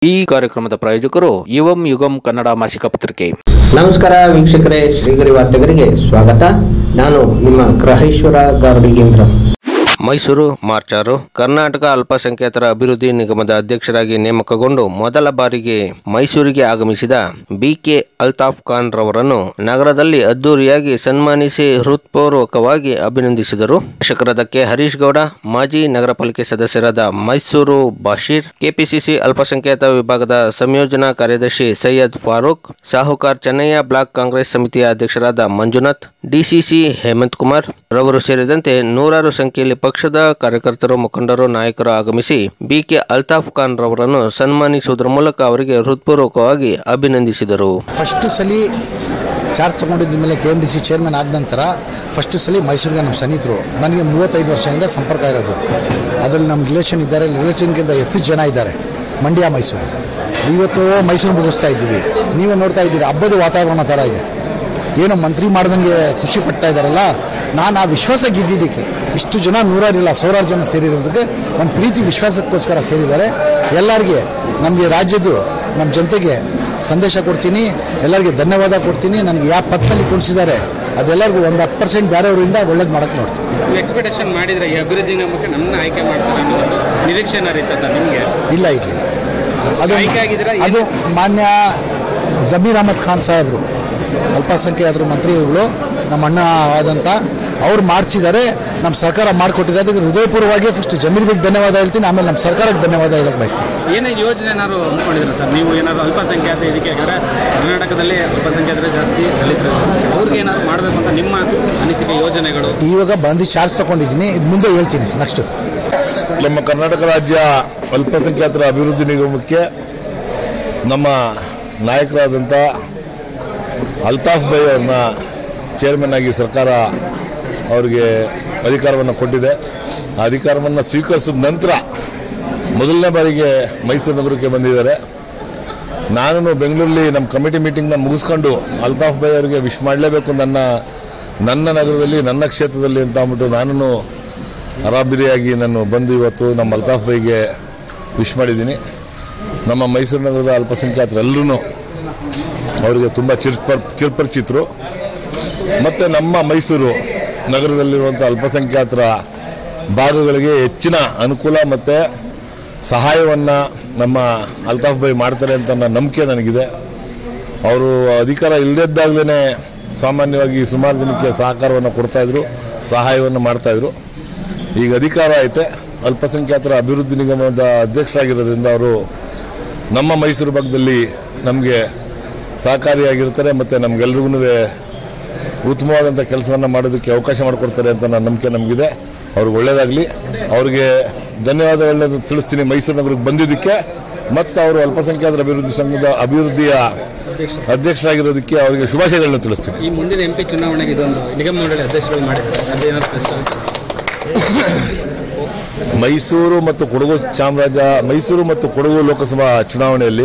ಈ ಕಾರ್ಯಕ್ರಮದ ಪ್ರಾಯೋಜಕರು ಯುವಂ ಯುಗಂ ಕನ್ನಡ ಮಾಸಿಕ ಪತ್ರಿಕೆ. ನಮಸ್ಕಾರ ವೀಕ್ಷಕರೇ, ಶ್ರೀಗರಿ ವಾರ್ತೆಗರಿಗೆ ಸ್ವಾಗತ. ನಾನು ನಿಮ್ಮ ಗ್ರಹೇಶ್ವರ ಗಾರ್ಡಿಗೇಂದ್ರ. ಮೈಸೂರು ಮಾರ್ಚ್ 6 ಕರ್ನಾಟಕ ಅಲ್ಪಸಂಖ್ಯಾತರ ಅಭಿವೃದ್ಧಿ ನಿಗಮದ ಅಧ್ಯಕ್ಷರಾಗಿ ನೇಮಕಗೊಂಡು ಮೊದಲ ಬಾರಿಗೆ ಮೈಸೂರಿಗೆ ಆಗಮಿಸಿದ ಬಿಕೆ ಅಲ್ತಾಫ್ ಖಾನ್ ರವರನ್ನು ನಗರದಲ್ಲಿ ಅದ್ದೂರಿಯಾಗಿ ಸನ್ಮಾನಿಸಿ ಹೃತ್ಪೂರ್ವಕವಾಗಿ ಅಭಿನಂದಿಸಿದರು. ಶಾಸಕರಾದ ಕೆ ಹರೀಶ್ ಗೌಡ, ಮಾಜಿ ನಗರ ಪಾಲಿಕೆ ಸದಸ್ಯರಾದ ಮೈಸೂರು ಬಾಷೀರ್, ಕೆಪಿಸಿಸಿ ಅಲ್ಪಸಂಖ್ಯಾತ ವಿಭಾಗದ ಸಂಯೋಜನಾ ಕಾರ್ಯದರ್ಶಿ ಸೈಯದ್ ಫಾರೂಕ್, ಸಾಹುಕಾರ್ ಚೆನ್ನಯ್ಯ, ಬ್ಲಾಕ್ ಕಾಂಗ್ರೆಸ್ ಸಮಿತಿಯ ಅಧ್ಯಕ್ಷರಾದ ಮಂಜುನಾಥ್, ಡಿಸಿಸಿ ಹೇಮಂತ್ ಕುಮಾರ್ ರವರು ಸೇರಿದಂತೆ ನೂರಾರು ಸಂಖ್ಯೆಯಲ್ಲಿ ಪಕ್ಷದ ಕಾರ್ಯಕರ್ತರು, ಮುಖಂಡರು, ನಾಯಕರು ಆಗಮಿಸಿ ಬಿಕೆ ಅಲ್ತಾಫ್ ಖಾನ್ ರವರನ್ನು ಸನ್ಮಾನಿಸುವುದರ ಮೂಲಕ ಅವರಿಗೆ ಹೃತ್ಪೂರ್ವಕವಾಗಿ ಅಭಿನಂದಿಸಿದರು. ಫಸ್ಟ್ ಸಲ ಚಾರ್ಜ್ ತಗೊಂಡಿದ್ದ ಮೇಲೆ KMDC ಚೇರ್ಮನ್ ಆದ ನಂತರ ಫಸ್ಟ್ ಸಲ ಮೈಸೂರಿಗೆ ನಮ್ಮ ಸ್ನೇಹಿತರು, ನನಗೆ 35 ವರ್ಷದಿಂದ ಸಂಪರ್ಕ ಇರೋದು. ಅದರಲ್ಲಿ ನಮ್ಮ ರಿಲೇಷನ್ ಇದ್ದಾರೆ, ರಿಲೇಷನ್ಗಿಂತ ಹೆಚ್ಚು ಜನ ಇದ್ದಾರೆ. ಮಂಡ್ಯ, ಮೈಸೂರು. ಇವತ್ತು ಮೈಸೂರು ಮುಗಿಸ್ತಾ ಇದ್ದೀವಿ. ನೀವೇ ನೋಡ್ತಾ ಇದ್ದೀರಿ, ಹಬ್ಬದ ವಾತಾವರಣ ಥರ ಇದೆ. ಏನೋ ಮಂತ್ರಿ ಮಾಡ್ದಂಗೆ ಖುಷಿ ಪಡ್ತಾ ಇದ್ದಾರಲ್ಲ. ನಾನು ಆ ವಿಶ್ವಾಸ ಗೆದ್ದಿದ್ದಕ್ಕೆ ಇಷ್ಟು ಜನ, ನೂರಾರಿಲ್ಲ, ಸಾವಿರಾರು ಜನ ಸೇರಿರೋದಕ್ಕೆ ಒಂದು ಪ್ರೀತಿ ವಿಶ್ವಾಸಕ್ಕೋಸ್ಕರ ಸೇರಿದ್ದಾರೆ. ಎಲ್ಲರಿಗೆ, ನಮಗೆ ರಾಜ್ಯದ್ದು, ನಮ್ಮ ಜನತೆಗೆ ಸಂದೇಶ ಕೊಡ್ತೀನಿ, ಎಲ್ಲರಿಗೆ ಧನ್ಯವಾದ ಕೊಡ್ತೀನಿ. ನನಗೆ ಯಾವ ಪಕ್ಕದಲ್ಲಿ ಕೊಡಿಸಿದ್ದಾರೆ ಅದೆಲ್ಲರಿಗೂ ಒಂದು 10% ಬೇರೆಯವರಿಂದ ಒಳ್ಳೇದು ಮಾಡೋಕ್ಕೆ ನೋಡ್ತೀನಿ. ನೀವು ಎಕ್ಸ್ಪೆಕ್ಟೇಷನ್ ಮಾಡಿದರೆ ಈ ಅಭಿವೃದ್ಧಿ ನಮಗೆ ನಮ್ಮನ್ನ ಆಯ್ಕೆ ಮಾಡ್ತಾರೆ ಅನ್ನೋದು ನಿರೀಕ್ಷೆ ಏನಾರಿತ್ತ ಸರ್ ನಿಮಗೆ? ಇಲ್ಲ, ಅದು ಮಾನ್ಯ ಜಮೀರ್ ಅಹಮದ್ ಖಾನ್ ಸಾಹೇಬರು, ಅಲ್ಪಸಂಖ್ಯಾತರ ಮಂತ್ರಿಗಳು, ನಮ್ಮ ಅಣ್ಣ ಆದಂಥ ಅವ್ರು ಮಾಡಿಸಿದ್ದಾರೆ. ನಮ್ಮ ಸರ್ಕಾರ ಮಾಡಿಕೊಟ್ಟಿದೆ. ಅದಕ್ಕೆ ಹೃದಯಪೂರ್ವವಾಗಿ ಫಸ್ಟ್ ಜಮೀರ್ ಬಗ್ಗೆ ಧನ್ಯವಾದ ಹೇಳ್ತೀನಿ, ಆಮೇಲೆ ನಮ್ಮ ಸರ್ಕಾರಕ್ಕೆ ಧನ್ಯವಾದ ಹೇಳಕ್ಕೆ ಬಯಸ್ತೀನಿ. ಏನೇ ಯೋಜನೆ ಏನಾದ್ರು ಅಂದ್ಕೊಂಡಿದ್ರು ಸರ್ ನೀವು? ಏನಾದ್ರು ಅಲ್ಪಸಂಖ್ಯಾತ ಇದಕ್ಕೆ ಯಾಕಂದರೆ ಕರ್ನಾಟಕದಲ್ಲಿ ಅಲ್ಪಸಂಖ್ಯಾತರೇ ಜಾಸ್ತಿ, ದಲಿತರು, ಅವ್ರಿಗೆ ಏನಾದ್ರು ಮಾಡಬೇಕು ಅಂತ ನಿಮ್ಮ ಅನಿಸಿಕೆ, ಯೋಜನೆಗಳು? ಇವಾಗ ಬಂದು ಚಾರ್ಜ್ ತಗೊಂಡಿದ್ದೀನಿ, ಇದು ಮುಂದೆ ಹೇಳ್ತೀನಿ. ನೆಕ್ಸ್ಟ್ ನಮ್ಮ ಕರ್ನಾಟಕ ರಾಜ್ಯ ಅಲ್ಪಸಂಖ್ಯಾತರ ಅಭಿವೃದ್ಧಿ ನಿಗಮಕ್ಕೆ ನಮ್ಮ ನಾಯಕರಾದಂಥ ಅಲ್ತಾಫ್ ಭಾಯ್ ಅವ್ರನ್ನ ಚೇರ್ಮನ್ ಆಗಿ ಸರ್ಕಾರ ಅವರಿಗೆ ಅಧಿಕಾರವನ್ನು ಕೊಟ್ಟಿದೆ. ಆ ಅಧಿಕಾರವನ್ನು ಸ್ವೀಕರಿಸಿದ ನಂತರ ಮೊದಲನೇ ಬಾರಿಗೆ ಮೈಸೂರು ನಗರಕ್ಕೆ ಬಂದಿದ್ದಾರೆ. ನಾನು ಬೆಂಗಳೂರಲ್ಲಿ ನಮ್ಮ ಕಮಿಟಿ ಮೀಟಿಂಗ್ನ ಮುಗಿಸ್ಕೊಂಡು ಅಲ್ತಾಫ್ ಭಾಯ್ ಅವರಿಗೆ ವಿಶ್ ಮಾಡಲೇಬೇಕು ನನ್ನ ನಗರದಲ್ಲಿ, ನನ್ನ ಕ್ಷೇತ್ರದಲ್ಲಿ ಅಂತ ಅಂದ್ಬಿಟ್ಟು ನಾನು ಅರಾಬಿರಿಯಾಗಿ ನಾನು ಬಂದು ಇವತ್ತು ನಮ್ಮ ಅಲ್ತಾಫ್ ಭಾಯ್ಗೆ ವಿಶ್ ಮಾಡಿದ್ದೀನಿ. ನಮ್ಮ ಮೈಸೂರು ನಗರದ ಅಲ್ಪಸಂಖ್ಯಾತರೆಲ್ಲರೂ ಅವರಿಗೆ ತುಂಬ ಚಿರಪರಿಚಿತರು. ಮತ್ತು ನಮ್ಮ ಮೈಸೂರು ನಗರದಲ್ಲಿರುವಂಥ ಅಲ್ಪಸಂಖ್ಯಾತರ ಭಾಗಗಳಿಗೆ ಹೆಚ್ಚಿನ ಅನುಕೂಲ ಮತ್ತು ಸಹಾಯವನ್ನು ನಮ್ಮ ಅಲ್ತಾಫ್ ಭಾಯ್ ಮಾಡ್ತಾರೆ ಅಂತ ನನ್ನ ನಂಬಿಕೆ ನನಗಿದೆ. ಅವರು ಅಧಿಕಾರ ಇಲ್ಲದಿದ್ದಾಗಲೇ ಸಾಮಾನ್ಯವಾಗಿ ಸುಮಾರು ಜನಕ್ಕೆ ಸಹಕಾರವನ್ನು ಕೊಡ್ತಾಯಿದ್ರು, ಸಹಾಯವನ್ನು ಮಾಡ್ತಾಯಿದ್ರು. ಈಗ ಅಧಿಕಾರ ಐತೆ, ಅಲ್ಪಸಂಖ್ಯಾತರ ಅಭಿವೃದ್ಧಿ ನಿಗಮದ ಅಧ್ಯಕ್ಷರಾಗಿರೋದ್ರಿಂದ ಅವರು ನಮ್ಮ ಮೈಸೂರು ಭಾಗದಲ್ಲಿ ನಮಗೆ ಸಹಕಾರಿಯಾಗಿರ್ತಾರೆ ಮತ್ತು ನಮಗೆಲ್ರಿಗೂ ಉತ್ತಮವಾದಂಥ ಕೆಲಸವನ್ನು ಮಾಡೋದಕ್ಕೆ ಅವಕಾಶ ಮಾಡಿಕೊಡ್ತಾರೆ ಅಂತ ನನ್ನ ನಂಬಿಕೆ ನಮಗಿದೆ. ಅವ್ರಿಗೆ ಒಳ್ಳೆಯದಾಗಲಿ. ಅವ್ರಿಗೆ ಧನ್ಯವಾದಗಳನ್ನ ತಿಳಿಸ್ತೀನಿ ಮೈಸೂರು ನಗರಕ್ಕೆ ಬಂದಿದ್ದಕ್ಕೆ. ಮತ್ತು ಅವರು ಅಲ್ಪಸಂಖ್ಯಾತರ ಅಭಿವೃದ್ಧಿ ಸಂಘದ ಅಭಿವೃದ್ಧಿಯ ಅಧ್ಯಕ್ಷರಾಗಿರೋದಕ್ಕೆ ಅವರಿಗೆ ಶುಭಾಶಯಗಳನ್ನ ತಿಳಿಸ್ತೀನಿ. ಈ ಮುಂದಿನ MP ಚುನಾವಣೆಗೆ ಇದೊಂದು ನಿಗಮ ಮಂಡಳಿ ಅಧ್ಯಕ್ಷರು ಮಾಡಿದ್ದಾರೆ, ಮೈಸೂರು ಮತ್ತು ಕೊಡಗು ಲೋಕಸಭಾ ಚುನಾವಣೆಯಲ್ಲಿ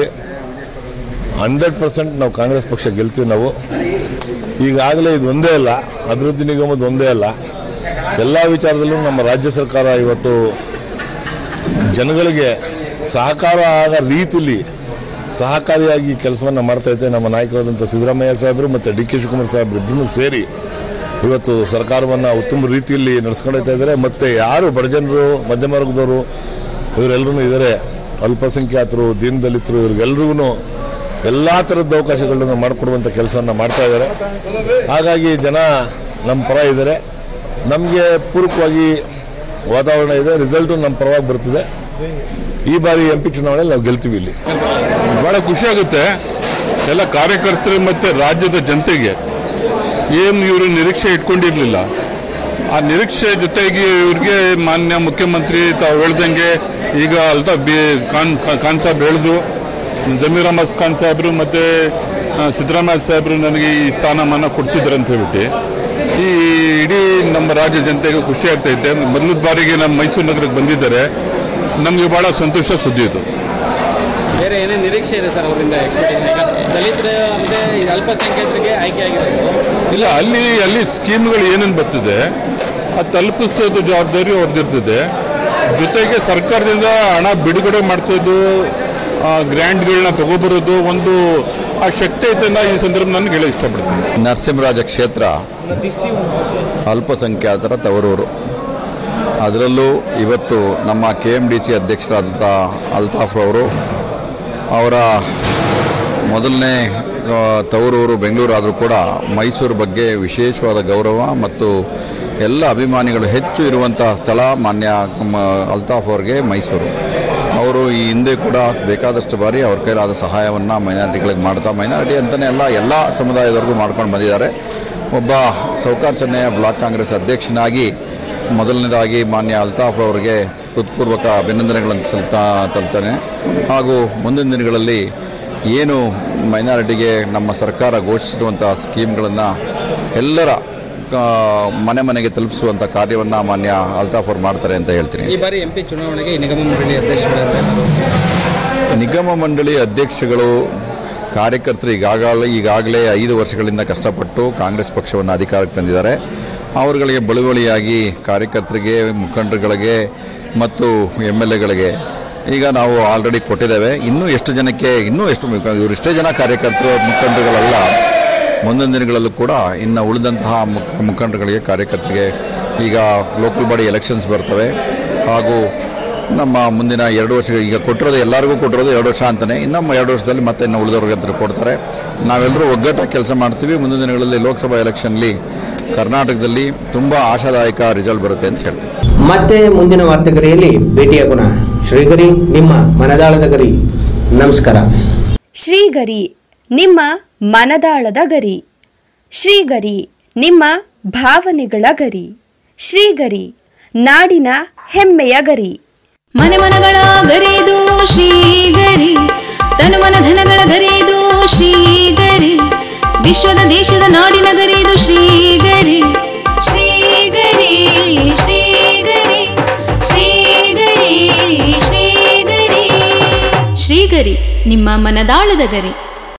100% ನಾವು ಕಾಂಗ್ರೆಸ್ ಪಕ್ಷ ಗೆಲ್ತೀವಿ. ನಾವು ಈಗಾಗಲೇ ಇದು ಒಂದೇ ಅಲ್ಲ, ಅಭಿವೃದ್ಧಿ ನಿಗಮದ ಒಂದೇ ಅಲ್ಲ, ಎಲ್ಲ ವಿಚಾರದಲ್ಲೂ ನಮ್ಮ ರಾಜ್ಯ ಸರ್ಕಾರ ಇವತ್ತು ಜನಗಳಿಗೆ ಸಹಕಾರ ಆಗೋ ರೀತಿಯಲ್ಲಿ ಸಹಕಾರಿಯಾಗಿ ಕೆಲಸವನ್ನು ಮಾಡ್ತಾಯಿದೆ. ನಮ್ಮ ನಾಯಕರಾದಂಥ ಸಿದ್ದರಾಮಯ್ಯ ಸಾಹೇಬರು ಮತ್ತು DK ಶಿವಕುಮಾರ್ ಸಾಹೇಬರು ಇಬ್ಬರೂ ಸೇರಿ ಇವತ್ತು ಸರ್ಕಾರವನ್ನು ಉತ್ತಮ ರೀತಿಯಲ್ಲಿ ನಡೆಸ್ಕೊಳ್ತಾ ಇದ್ದಾರೆ. ಮತ್ತು ಯಾರು ಬಡಜನರು, ಮಧ್ಯಮ ವರ್ಗದವರು ಇವರೆಲ್ಲರೂ ಇದ್ದಾರೆ, ಅಲ್ಪಸಂಖ್ಯಾತರು, ದೀನದಲಿತರು, ಇವ್ರಿಗೆಲ್ರಿಗೂ ಎಲ್ಲ ಥರದ ಅವಕಾಶಗಳನ್ನು ಮಾಡಿಕೊಡುವಂಥ ಕೆಲಸವನ್ನು ಮಾಡ್ತಾ ಇದ್ದಾರೆ. ಹಾಗಾಗಿ ಜನ ನಮ್ಮ ಪರ ಇದ್ದಾರೆ, ನಮಗೆ ಪೂರಕವಾಗಿ ವಾತಾವರಣ ಇದೆ, ರಿಸಲ್ಟು ನಮ್ಮ ಪರವಾಗಿ ಬರ್ತಿದೆ. ಈ ಬಾರಿ MP ಚುನಾವಣೆಯಲ್ಲಿ ನಾವು ಗೆಲ್ತೀವಿ. ಇಲ್ಲಿ ಭಾಳ ಖುಷಿಯಾಗುತ್ತೆ ಎಲ್ಲ ಕಾರ್ಯಕರ್ತರು ಮತ್ತು ರಾಜ್ಯದ ಜನತೆಗೆ. ಏನು ಇವರು ನಿರೀಕ್ಷೆ ಇಟ್ಕೊಂಡಿರಲಿಲ್ಲ, ಆ ನಿರೀಕ್ಷೆ ಜೊತೆಗೆ ಇವ್ರಿಗೆ ಮಾನ್ಯ ಮುಖ್ಯಮಂತ್ರಿ ತಾವು ಹೇಳ್ದಂಗೆ ಈಗ ಅಲ್ತಾಫ್ ಖಾನ್ ಸಾಹೇಬ್ ಹೇಳಿದ್ರು, ಜಮೀರ್ ಅಹಮದ್ ಖಾನ್ ಸಾಹೇಬರು ಮತ್ತು ಸಿದ್ದರಾಮಯ್ಯ ಸಾಹೇಬರು ನನಗೆ ಈ ಸ್ಥಾನಮಾನ ಕೊಡಿಸಿದ್ರು ಅಂತ ಹೇಳ್ಬಿಟ್ಟು ಈ ಇಡೀ ನಮ್ಮ ರಾಜ್ಯ ಜನತೆಗೆ ಖುಷಿ ಆಗ್ತೈತೆ. ಮೊದಲ ಬಾರಿಗೆ ನಮ್ಮ ಮೈಸೂರು ನಗರಕ್ಕೆ ಬಂದಿದ್ದಾರೆ, ನಮಗೆ ಭಾಳ ಸಂತೋಷ ಸುದ್ದಿ ಇದು. ಬೇರೆ ಏನೇನು ನಿರೀಕ್ಷೆ ಇದೆ ಸರ್ ಅವರಿಂದ? ದಲಿತರ ಅಂದರೆ ಅಲ್ಪಸಂಖ್ಯಾತರಿಗೆ ಆಯ್ಕೆ ಆಗಿದೆ ಇಲ್ಲ, ಅಲ್ಲಿ ಸ್ಕೀಮ್ಗಳು ಏನೇನು ಬರ್ತಿದೆ ಅದು ತಲುಪಿಸೋದು ಜವಾಬ್ದಾರಿ ಅವ್ರದ್ದಿರ್ತದೆ. ಜೊತೆಗೆ ಸರ್ಕಾರದಿಂದ ಹಣ ಬಿಡುಗಡೆ ಮಾಡಿಸೋದು ಗ್ರ್ಯಾಂಟ್ಗಳನ್ನ ತಗೋಬರೋದು ಒಂದು ಆ ಶಕ್ತಿ ಐತೆನ್ನ ಈ ಸಂದರ್ಭ ನಾನು ಹೇಳೋ ಇಷ್ಟಪಡ್ತೀನಿ. ನರಸಿಂಹರಾಜ ಕ್ಷೇತ್ರ ಅಲ್ಪಸಂಖ್ಯಾತರ ತವರೂರು. ಅದರಲ್ಲೂ ಇವತ್ತು ನಮ್ಮ KMDC ಅಧ್ಯಕ್ಷರಾದಂಥ ಅಲ್ತಾಫ್ ಅವರು ಅವರ ಮೊದಲನೇ ತವರೂರು ಬೆಂಗಳೂರು ಆದರೂ ಕೂಡ ಮೈಸೂರು ಬಗ್ಗೆ ವಿಶೇಷವಾದ ಗೌರವ ಮತ್ತು ಎಲ್ಲ ಅಭಿಮಾನಿಗಳು ಹೆಚ್ಚು ಇರುವಂತಹ ಸ್ಥಳ ಮಾನ್ಯ ಅಲ್ತಾಫ್ ಅವ್ರಿಗೆ ಮೈಸೂರು. ಅವರು ಈ ಹಿಂದೆ ಕೂಡ ಬೇಕಾದಷ್ಟು ಬಾರಿ ಅವ್ರ ಕೈಲಾದ ಸಹಾಯವನ್ನು ಮೈನಾರಿಟಿಗಳಿಗೆ ಮಾಡ್ತಾ, ಮೈನಾರಿಟಿ ಅಂತಲೇ ಎಲ್ಲ ಸಮುದಾಯದವರೆಗೂ ಮಾಡ್ಕೊಂಡು ಬಂದಿದ್ದಾರೆ. ಒಬ್ಬ ಸೌಕಾರ್ ಚೆನ್ನಯ್ಯ ಬ್ಲಾಕ್ ಕಾಂಗ್ರೆಸ್ ಅಧ್ಯಕ್ಷನಾಗಿ ಮೊದಲನೇದಾಗಿ ಮಾನ್ಯ ಅಲ್ತಾಫ್ ಅವರಿಗೆ ಹೃತ್ಪೂರ್ವಕ ಅಭಿನಂದನೆಗಳನ್ನು ತಲ್ತಾನೆ. ಹಾಗೂ ಮುಂದಿನ ದಿನಗಳಲ್ಲಿ ಏನು ಮೈನಾರಿಟಿಗೆ ನಮ್ಮ ಸರ್ಕಾರ ಘೋಷಿಸಿರುವಂಥ ಸ್ಕೀಮ್ಗಳನ್ನು ಎಲ್ಲರ ಮನೆ ಮನೆಗೆ ತಲುಪಿಸುವಂಥ ಕಾರ್ಯವನ್ನು ಮಾನ್ಯ ಅಲ್ತಾಫ್ ಅವರು ಮಾಡ್ತಾರೆ ಅಂತ ಹೇಳ್ತೀನಿ. ಈ ಬಾರಿ MP ಚುನಾವಣೆಗೆ ನಿಗಮ ಮಂಡಳಿ ನಿಗಮ ಮಂಡಳಿ ಅಧ್ಯಕ್ಷಗಳು ಕಾರ್ಯಕರ್ತರು ಈಗಾಗಲೇ 5 ವರ್ಷಗಳಿಂದ ಕಷ್ಟಪಟ್ಟು ಕಾಂಗ್ರೆಸ್ ಪಕ್ಷವನ್ನು ಅಧಿಕಾರಕ್ಕೆ ತಂದಿದ್ದಾರೆ. ಅವರುಗಳಿಗೆ ಬಳುವಳಿಯಾಗಿ ಕಾರ್ಯಕರ್ತರಿಗೆ, ಮುಖಂಡರುಗಳಿಗೆ ಮತ್ತು MLAಗಳಿಗೆ ಈಗ ನಾವು ಆಲ್ರೆಡಿ ಕೊಟ್ಟಿದ್ದೇವೆ. ಇನ್ನೂ ಎಷ್ಟು ಜನಕ್ಕೆ ಇವರಿಷ್ಟೇ ಜನ ಕಾರ್ಯಕರ್ತರು ಮುಖಂಡರುಗಳಲ್ಲ, ಮುಂದಿನ ದಿನಗಳಲ್ಲೂ ಕೂಡ ಇನ್ನು ಉಳಿದಂತಹ ಮುಖಂಡರುಗಳಿಗೆ ಕಾರ್ಯಕರ್ತರಿಗೆ ಈಗ ಲೋಕಲ್ ಬಾಡಿ ಎಲೆಕ್ಷನ್ಸ್ ಬರ್ತವೆ. ಹಾಗೂ ನಮ್ಮ ಮುಂದಿನ 2 ವರ್ಷ ಈಗ ಕೊಟ್ಟಿರೋದು ಎಲ್ಲರಿಗೂ ಕೊಟ್ಟಿರೋದು 2 ವರ್ಷ ಅಂತಲೇ, ಇನ್ನೊಮ್ಮೆ 2 ವರ್ಷದಲ್ಲಿ ಮತ್ತೆ ಇನ್ನು ಉಳಿದವ್ರಿಗೆ ಕೊಡ್ತಾರೆ. ನಾವೆಲ್ಲರೂ ಒಗ್ಗಟ್ಟಾಗಿ ಕೆಲಸ ಮಾಡ್ತೀವಿ. ಮುಂದಿನ ದಿನಗಳಲ್ಲಿ ಲೋಕಸಭಾ ಎಲೆಕ್ಷನ್ಲಿ ಕರ್ನಾಟಕದಲ್ಲಿ ತುಂಬ ಆಶಾದಾಯಕ ರಿಸಲ್ಟ್ ಬರುತ್ತೆ ಅಂತ ಹೇಳ್ತೀವಿ. ಮತ್ತೆ ಮುಂದಿನ ವಾರ್ತೆಗರಿಯಲ್ಲಿ ಭೇಟಿಯಾಗೋಣ. ಶ್ರೀಗರಿ, ನಿಮ್ಮ ಮನದಾಳದ ಗರಿ. ನಮಸ್ಕಾರ. ಶ್ರೀಗರಿ, ನಿಮ್ಮ ಮನದಾಳದ ಗರಿ. ಶ್ರೀಗರಿ, ನಿಮ್ಮ ಭಾವನೆಗಳ ಗರಿ. ಶ್ರೀಗರಿ, ನಾಡಿನ ಹೆಮ್ಮೆಯ ಗರಿ. ಮನೆ ಮನಗಳ ಗರಿದು ಶ್ರೀಗರಿ, ತನು ಮನ ಧನಗಳ ಗರಿದು ಶ್ರೀಗರಿ, ವಿಶ್ವದ ದೇಶದ ನಾಡಿನ ಗರಿದು ಶ್ರೀಗರಿ. ಶ್ರೀಗರಿ ಶ್ರೀಗರಿ ಶ್ರೀಗರಿ ಶ್ರೀಗರಿ ಶ್ರೀಗರಿ, ನಿಮ್ಮ ಮನದಾಳದ ಗರಿ.